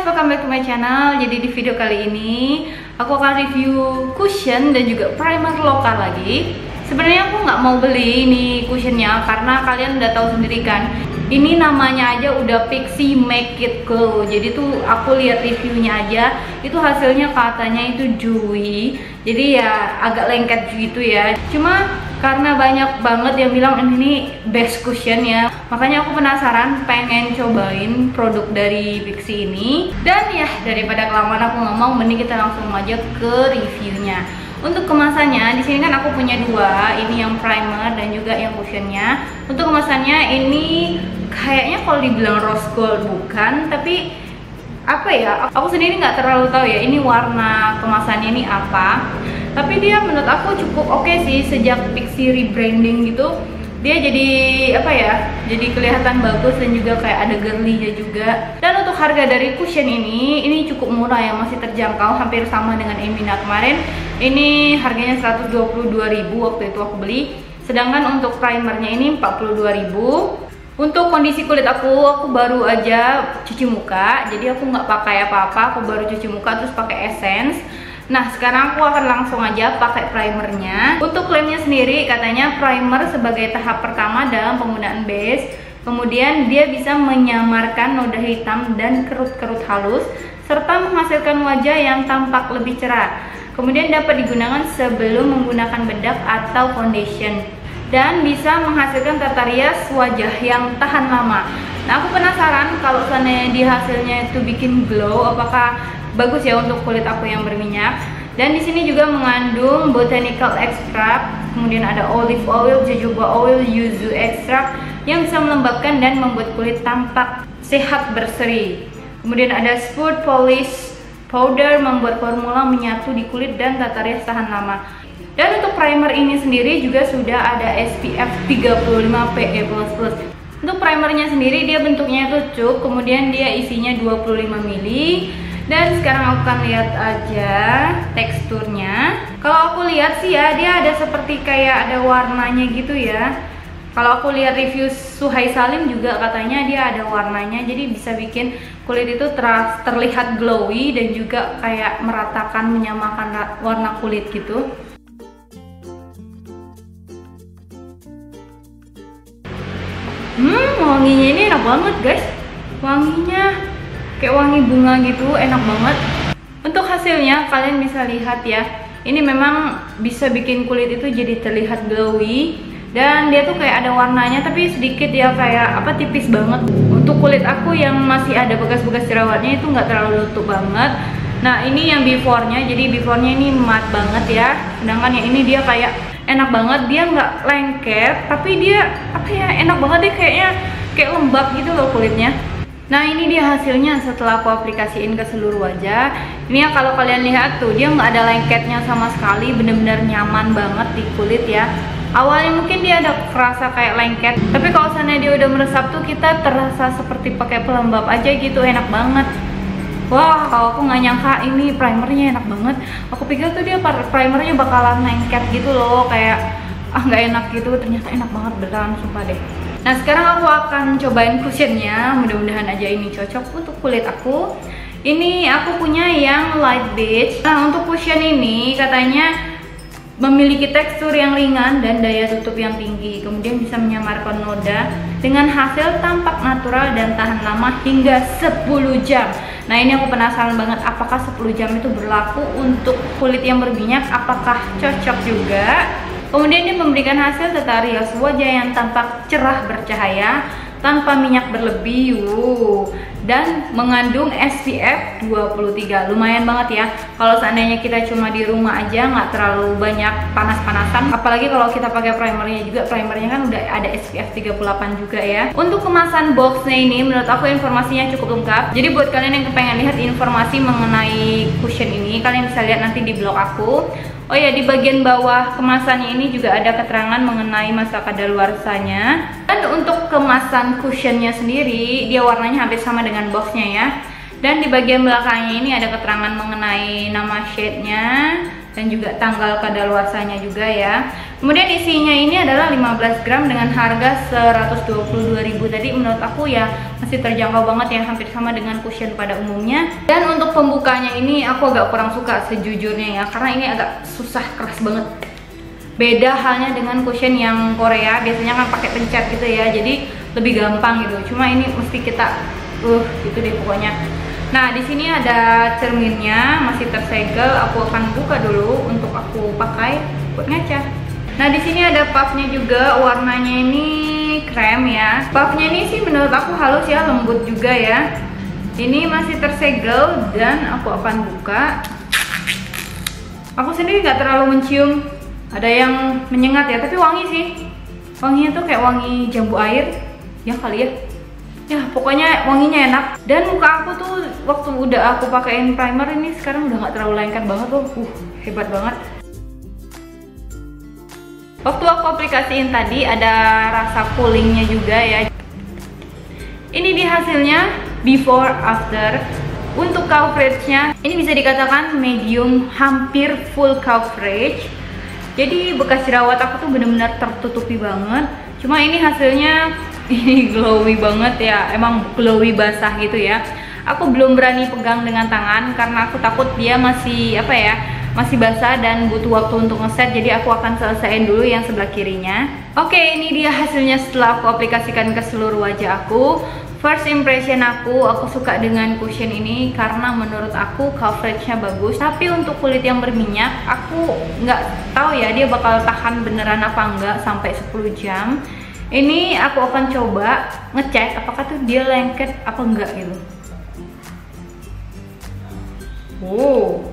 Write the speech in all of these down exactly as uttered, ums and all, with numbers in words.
welcome back to my channel. Jadi di video kali ini aku akan review cushion dan juga primer lokal lagi. Sebenarnya aku nggak mau beli ini cushionnya karena kalian udah tahu sendiri kan, ini namanya aja udah Pixi Make It Glow. Jadi tuh aku lihat reviewnya aja, itu hasilnya katanya itu dewy, jadi ya agak lengket gitu ya. Cuma karena banyak banget yang bilang ini best cushion ya, makanya aku penasaran pengen cobain produk dari Pixi ini. Dan ya daripada kelamaan aku ngomong, mending kita langsung aja ke reviewnya. Untuk kemasannya di sini kan aku punya dua, ini yang primer dan juga yang cushionnya. Untuk kemasannya ini kayaknya kalau dibilang rose gold bukan, tapi apa ya, aku sendiri nggak terlalu tahu ya ini warna kemasannya ini apa. Tapi dia menurut aku cukup oke sih, sejak Pixi rebranding gitu dia jadi apa ya, jadi kelihatan bagus dan juga kayak ada girly-nya juga. Dan untuk harga dari cushion ini ini cukup murah ya, masih terjangkau, hampir sama dengan Emina kemarin. Ini harganya seratus dua puluh dua ribu waktu itu aku beli, sedangkan untuk primernya ini empat puluh dua ribu. Untuk kondisi kulit aku, aku baru aja cuci muka, jadi aku nggak pakai apa-apa, aku baru cuci muka terus pakai essence. Nah sekarang aku akan langsung aja pakai primernya. Untuk klaimnya sendiri katanya primer sebagai tahap pertama dalam penggunaan base, kemudian dia bisa menyamarkan noda hitam dan kerut-kerut halus serta menghasilkan wajah yang tampak lebih cerah. Kemudian dapat digunakan sebelum menggunakan bedak atau foundation, dan bisa menghasilkan tata rias wajah yang tahan lama. Nah aku penasaran kalau seandainya di hasilnya itu bikin glow, apakah bagus ya untuk kulit aku yang berminyak. Dan di sini juga mengandung botanical extract, kemudian ada olive oil, jojoba oil, yuzu extract yang bisa melembabkan dan membuat kulit tampak sehat berseri. Kemudian ada smooth polish powder, membuat formula menyatu di kulit dan tata rias tahan lama. Dan untuk primer ini sendiri juga sudah ada S P F tiga puluh lima P A plus plus. Untuk primernya sendiri dia bentuknya itu cup, kemudian dia isinya dua puluh lima mililiter. Dan sekarang aku akan lihat aja teksturnya. Kalau aku lihat sih ya, dia ada seperti kayak ada warnanya gitu ya. Kalau aku lihat review Suhai Salim juga katanya dia ada warnanya, jadi bisa bikin kulit itu ter terlihat glowy dan juga kayak meratakan, menyamakan warna kulit gitu. Hmm, wanginya ini enak banget guys. Wanginya kayak wangi bunga gitu, enak banget. Untuk hasilnya kalian bisa lihat ya, ini memang bisa bikin kulit itu jadi terlihat glowy. Dan dia tuh kayak ada warnanya tapi sedikit ya, kayak apa, tipis banget. Untuk kulit aku yang masih ada bekas-bekas jerawatnya itu nggak terlalu nutup banget. Nah ini yang before-nya, jadi before-nya ini matte banget ya. Sedangkan yang ini dia kayak enak banget, dia nggak lengket tapi dia apa ya, enak banget deh, kayaknya kayak lembab gitu loh kulitnya. Nah ini dia hasilnya setelah aku aplikasiin ke seluruh wajah. Ini ya kalau kalian lihat tuh, dia nggak ada lengketnya sama sekali, bener-bener nyaman banget di kulit ya. Awalnya mungkin dia ada kerasa kayak lengket, tapi kalau sana dia udah meresap tuh kita terasa seperti pakai pelembab aja gitu, enak banget. Wah, kalau aku nggak nyangka ini primernya enak banget. Aku pikir tuh dia primernya bakalan lengket gitu loh, kayak ah nggak enak gitu. Ternyata enak banget beneran, sumpah deh. Nah sekarang aku akan cobain cushionnya, mudah-mudahan aja ini cocok untuk kulit aku. Ini aku punya yang light beige. Nah untuk cushion ini katanya memiliki tekstur yang ringan dan daya tutup yang tinggi, kemudian bisa menyamarkan noda dengan hasil tampak natural dan tahan lama hingga sepuluh jam. Nah ini aku penasaran banget, apakah sepuluh jam itu berlaku untuk kulit yang berminyak, apakah cocok juga. Kemudian dia memberikan hasil tata rias wajah yang tampak cerah bercahaya tanpa minyak berlebih, wuh, dan mengandung S P F dua puluh tiga. Lumayan banget ya kalau seandainya kita cuma di rumah aja, nggak terlalu banyak panas-panasan. Apalagi kalau kita pakai primernya juga, primernya kan udah ada S P F tiga puluh delapan juga ya. Untuk kemasan boxnya ini menurut aku informasinya cukup lengkap. Jadi buat kalian yang kepengen lihat informasi mengenai cushion ini, kalian bisa lihat nanti di blog aku. Oh ya, di bagian bawah kemasannya ini juga ada keterangan mengenai masa kadaluarsanya. Dan untuk kemasan cushionnya sendiri, dia warnanya hampir sama dengan boxnya ya. Dan di bagian belakangnya ini ada keterangan mengenai nama shade-nya dan juga tanggal kadaluarsanya juga ya. Kemudian isinya ini adalah lima belas gram dengan harga seratus dua puluh dua ribu. Tadi menurut aku ya masih terjangkau banget ya, hampir sama dengan cushion pada umumnya. Dan untuk pembukanya ini aku agak kurang suka sejujurnya ya, karena ini agak susah, keras banget. Beda halnya dengan cushion yang Korea, biasanya kan pakai pencet gitu ya, jadi lebih gampang gitu. Cuma ini mesti kita uh gitu deh pokoknya. Nah, di sini ada cerminnya, masih tersegel. Aku akan buka dulu untuk aku pakai buat ngaca. Nah, di sini ada puffnya juga, warnanya ini krem ya. Puffnya ini sih menurut aku halus ya, lembut juga ya. Ini masih tersegel dan aku akan buka. Aku sendiri nggak terlalu mencium, ada yang menyengat ya, tapi wangi sih. Wanginya tuh kayak wangi jambu air, ya kali ya. Ya pokoknya wanginya enak. Dan muka aku tuh waktu udah aku pakein primer ini sekarang udah nggak terlalu lengket banget loh. Uh, hebat banget. Waktu aku aplikasiin tadi ada rasa coolingnya juga ya. Ini dia hasilnya before after. Untuk coveragenya ini bisa dikatakan medium, hampir full coverage. Jadi bekas jerawat aku tuh bener-bener tertutupi banget. Cuma ini hasilnya ini glowy banget ya, emang glowy basah gitu ya. Aku belum berani pegang dengan tangan karena aku takut dia masih apa ya, masih basah dan butuh waktu untuk ngeset. Jadi aku akan selesaiin dulu yang sebelah kirinya. Oke, ini dia hasilnya setelah aku aplikasikan ke seluruh wajah aku. First impression aku, aku suka dengan cushion ini karena menurut aku coveragenya bagus. Tapi untuk kulit yang berminyak, aku nggak tahu ya dia bakal tahan beneran apa enggak sampai sepuluh jam. Ini aku akan coba ngecek apakah tuh dia lengket apa enggak gitu. Wow,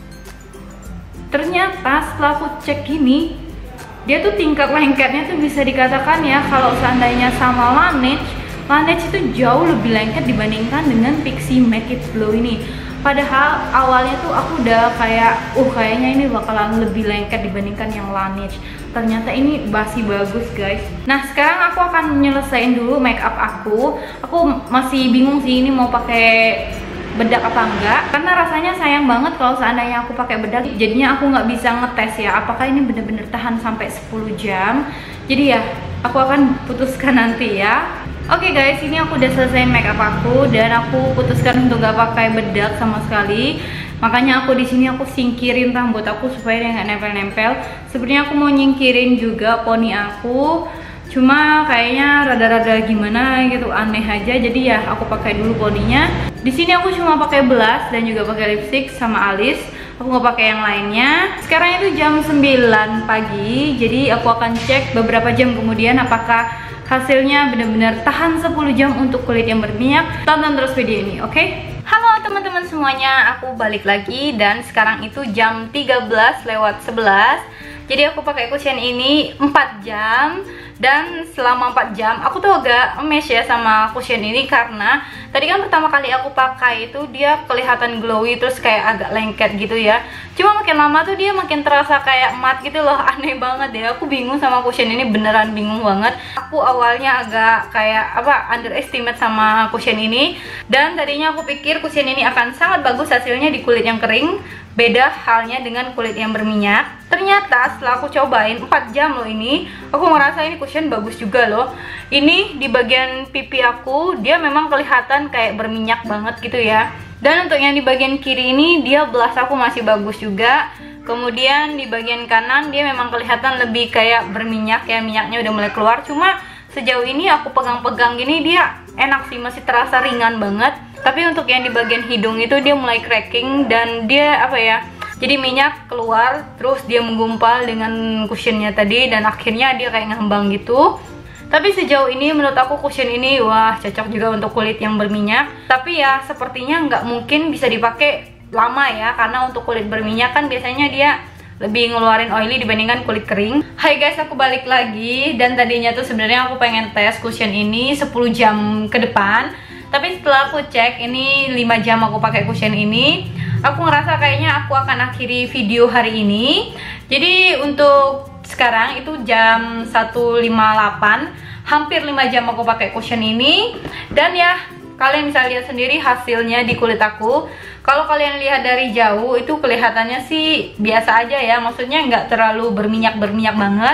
ternyata setelah aku cek gini, dia tuh tingkat lengketnya tuh bisa dikatakan ya, kalau seandainya sama Laneige, Laneige itu jauh lebih lengket dibandingkan dengan Pixi Make It Glow ini. Padahal awalnya tuh aku udah kayak, uh kayaknya ini bakalan lebih lengket dibandingkan yang Laneige. Ternyata ini masih bagus guys. Nah sekarang aku akan nyelesain dulu make up aku. Aku masih bingung sih ini mau pakai bedak apa enggak, karena rasanya sayang banget kalau seandainya aku pakai bedak. Jadinya aku nggak bisa ngetes ya apakah ini bener-bener tahan sampai sepuluh jam. Jadi ya aku akan putuskan nanti ya. Oke okay guys, ini aku udah selesai make up aku dan aku putuskan untuk gak pakai bedak sama sekali. Makanya aku di sini aku singkirin rambut aku supaya dia nggak nempel-nempel. Sebenarnya aku mau nyingkirin juga poni aku, cuma kayaknya rada-rada gimana gitu, aneh aja. Jadi ya aku pakai dulu poninya. Di sini aku cuma pakai blush dan juga pakai lipstick sama alis. Aku nggak pakai yang lainnya. Sekarang itu jam sembilan pagi. Jadi aku akan cek beberapa jam kemudian apakah hasilnya benar-benar tahan sepuluh jam untuk kulit yang berminyak. Tonton terus video ini, oke? Okay? Halo teman-teman semuanya, aku balik lagi dan sekarang itu jam tiga belas lewat sebelas. Jadi aku pakai cushion ini empat jam. Dan selama empat jam aku tuh agak emes ya sama cushion ini, karena tadi kan pertama kali aku pakai itu dia kelihatan glowy terus kayak agak lengket gitu ya. Cuma makin lama tuh dia makin terasa kayak matte gitu loh. Aneh banget ya, aku bingung sama cushion ini, beneran bingung banget. Aku awalnya agak kayak apa, underestimate sama cushion ini. Dan tadinya aku pikir cushion ini akan sangat bagus hasilnya di kulit yang kering. Beda halnya dengan kulit yang berminyak. Ternyata setelah aku cobain empat jam loh ini, aku ngerasa ini cushion bagus juga loh. Ini di bagian pipi aku dia memang kelihatan kayak berminyak banget gitu ya. Dan untuk yang di bagian kiri ini dia blush aku masih bagus juga. Kemudian di bagian kanan dia memang kelihatan lebih kayak berminyak ya, minyaknya udah mulai keluar. Cuma sejauh ini aku pegang-pegang gini dia enak sih, masih terasa ringan banget. Tapi untuk yang di bagian hidung itu dia mulai cracking dan dia apa ya, jadi minyak keluar terus dia menggumpal dengan cushionnya tadi dan akhirnya dia kayak ngambang gitu. Tapi sejauh ini menurut aku cushion ini wah cocok juga untuk kulit yang berminyak. Tapi ya sepertinya nggak mungkin bisa dipakai lama ya, karena untuk kulit berminyak kan biasanya dia lebih ngeluarin oily dibandingkan kulit kering. Hai guys, aku balik lagi dan tadinya tuh sebenarnya aku pengen tes cushion ini sepuluh jam ke depan. Tapi setelah aku cek ini lima jam aku pakai cushion ini, aku ngerasa kayaknya aku akan akhiri video hari ini. Jadi untuk sekarang itu jam satu lima puluh delapan, hampir lima jam aku pakai cushion ini. Dan ya kalian bisa lihat sendiri hasilnya di kulit aku. Kalau kalian lihat dari jauh itu kelihatannya sih biasa aja ya, maksudnya nggak terlalu berminyak-berminyak banget.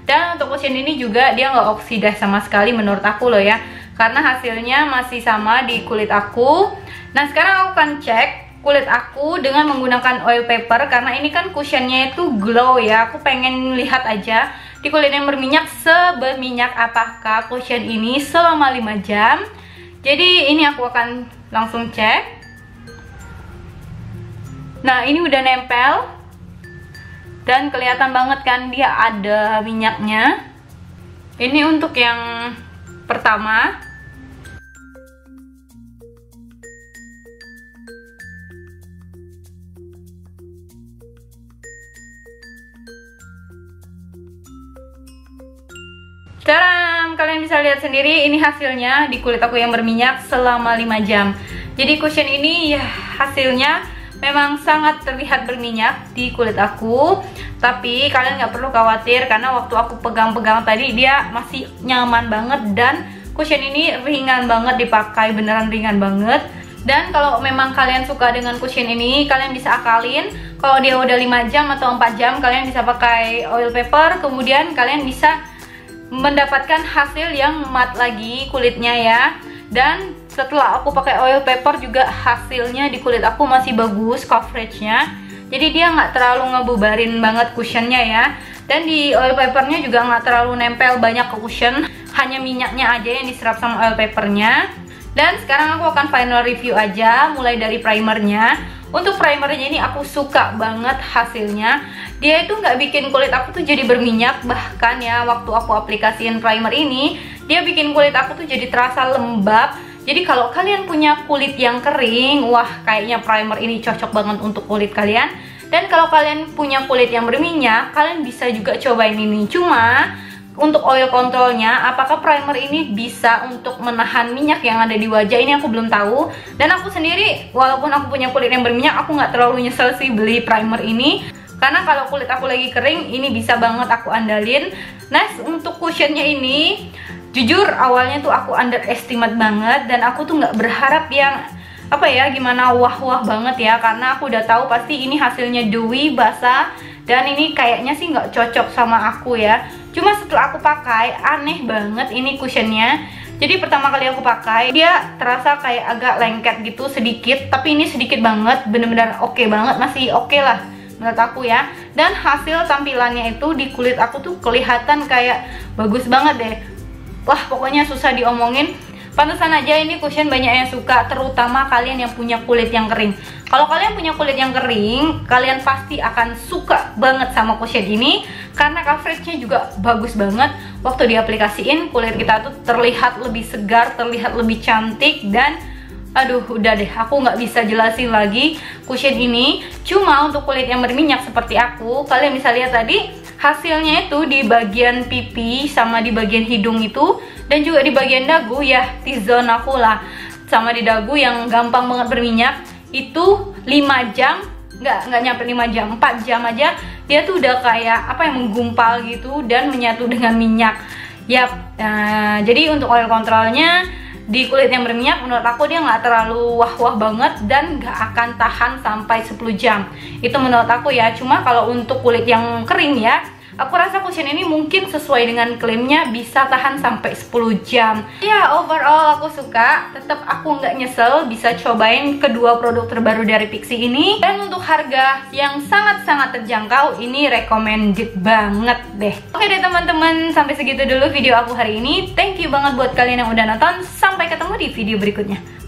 Dan untuk cushion ini juga dia nggak oksida sama sekali menurut aku loh ya, karena hasilnya masih sama di kulit aku. Nah sekarang aku akan cek kulit aku dengan menggunakan oil paper, karena ini kan cushionnya itu glow ya. Aku pengen lihat aja di kulit yang berminyak seberminyak apakah cushion ini selama lima jam. Jadi ini aku akan langsung cek. Nah ini udah nempel dan kelihatan banget kan dia ada minyaknya. Ini untuk yang pertama. Sekarang kalian bisa lihat sendiri ini hasilnya di kulit aku yang berminyak selama lima jam. Jadi cushion ini ya hasilnya memang sangat terlihat berminyak di kulit aku. Tapi kalian nggak perlu khawatir karena waktu aku pegang-pegang tadi dia masih nyaman banget. Dan cushion ini ringan banget dipakai, beneran ringan banget. Dan kalau memang kalian suka dengan cushion ini, kalian bisa akalin. Kalau dia udah lima jam atau empat jam, kalian bisa pakai oil paper. Kemudian kalian bisa mendapatkan hasil yang matte lagi kulitnya ya. Dan setelah aku pakai oil paper juga hasilnya di kulit aku masih bagus coveragenya. Jadi dia nggak terlalu ngebubarin banget cushionnya ya. Dan di oil papernya juga nggak terlalu nempel banyak ke cushion, hanya minyaknya aja yang diserap sama oil papernya. Dan sekarang aku akan final review aja, mulai dari primernya. Untuk primernya ini aku suka banget hasilnya. Dia itu nggak bikin kulit aku tuh jadi berminyak. Bahkan ya waktu aku aplikasiin primer ini, dia bikin kulit aku tuh jadi terasa lembab. Jadi kalau kalian punya kulit yang kering, wah kayaknya primer ini cocok banget untuk kulit kalian. Dan kalau kalian punya kulit yang berminyak, kalian bisa juga cobain ini. Cuma untuk oil controlnya, apakah primer ini bisa untuk menahan minyak yang ada di wajah, ini aku belum tahu. Dan aku sendiri, walaupun aku punya kulit yang berminyak, aku nggak terlalu nyesel sih beli primer ini. Karena kalau kulit aku lagi kering, ini bisa banget aku andalin. Nah, untuk cushionnya ini, jujur awalnya tuh aku underestimate banget. Dan aku tuh nggak berharap yang, apa ya, gimana wah-wah banget ya. Karena aku udah tahu pasti ini hasilnya dewy, basah. Dan ini kayaknya sih nggak cocok sama aku ya. Cuma setelah aku pakai, aneh banget ini cushionnya. Jadi pertama kali aku pakai, dia terasa kayak agak lengket gitu sedikit. Tapi ini sedikit banget, bener-bener oke banget, masih oke lah menurut aku ya. Dan hasil tampilannya itu di kulit aku tuh kelihatan kayak bagus banget deh. Wah pokoknya susah diomongin. Pantesan aja ini cushion banyak yang suka, terutama kalian yang punya kulit yang kering. Kalau kalian punya kulit yang kering, kalian pasti akan suka banget sama cushion ini. Karena coveragenya juga bagus banget. Waktu diaplikasiin, kulit kita tuh terlihat lebih segar, terlihat lebih cantik. Dan aduh udah deh, aku nggak bisa jelasin lagi cushion ini. Cuma untuk kulit yang berminyak seperti aku, kalian bisa lihat tadi hasilnya itu di bagian pipi sama di bagian hidung itu, dan juga di bagian dagu ya, T-zone aku lah, sama di dagu yang gampang banget berminyak. Itu lima jam, nggak nggak nyampe lima jam, empat jam aja dia tuh udah kayak apa yang menggumpal gitu dan menyatu dengan minyak. Yap, nah, jadi untuk oil controlnya di kulit yang berminyak menurut aku dia nggak terlalu wah-wah banget dan nggak akan tahan sampai sepuluh jam. Itu menurut aku ya. Cuma kalau untuk kulit yang kering ya, aku rasa cushion ini mungkin sesuai dengan klaimnya bisa tahan sampai sepuluh jam. Ya overall aku suka, tetap aku nggak nyesel bisa cobain kedua produk terbaru dari Pixi ini. Dan untuk harga yang sangat-sangat terjangkau, ini recommended banget deh. Oke deh teman-teman, sampai segitu dulu video aku hari ini. Thank you banget buat kalian yang udah nonton. Sampai ketemu di video berikutnya.